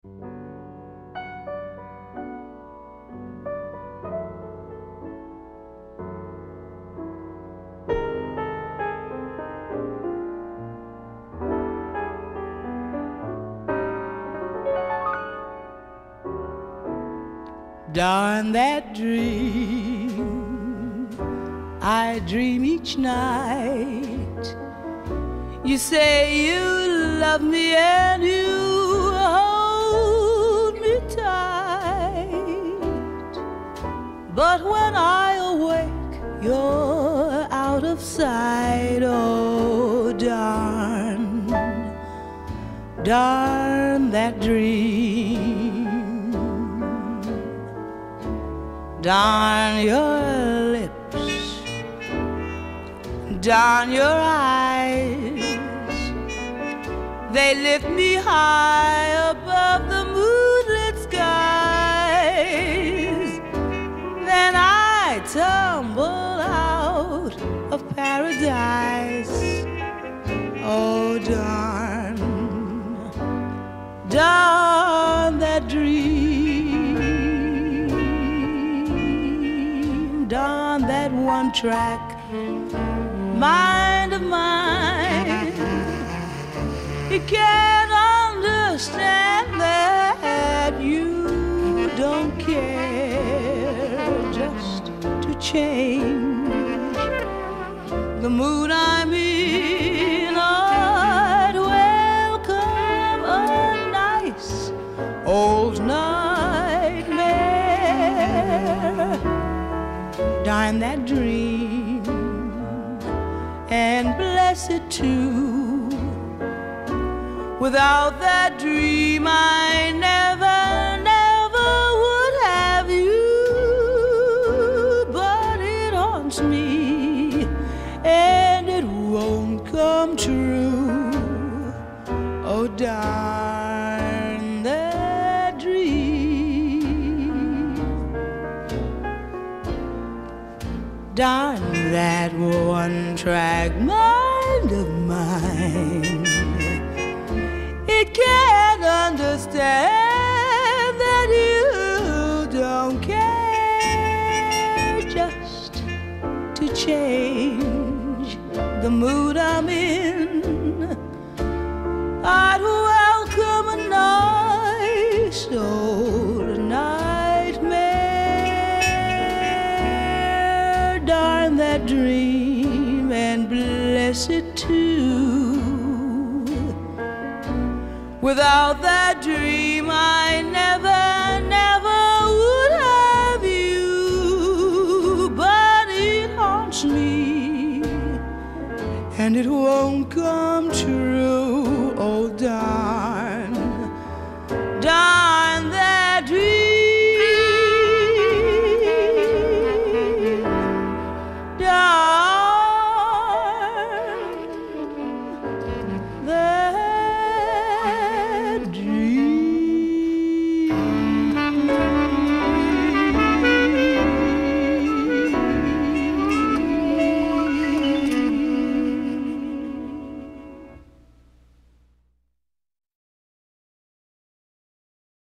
Darn that dream I dream each night. You say you love me and you hold me tight, but when I awake you're out of sight. Oh, darn, darn that dream. Darn your lips, darn your eyes, they lift me high above the moonlit skies. Then I tumble out of paradise. Oh, darn, darn that dream. Darn that one track mind of mine. It can't understand that you don't care just to change the mood I'm in. I'd welcome a nice old nightmare. Darn that dream, and bless it too. Without that dream I never, never would have you. But it haunts me and it won't come true. Oh, darn that dream. Darn that one-track mind of mine. It can't understand that you don't care just to change the mood I'm in. I'd welcome a nice old nightmare. Darn that dream and bless it too. Without that dream I never, never would have you. But it haunts me and it won't come true.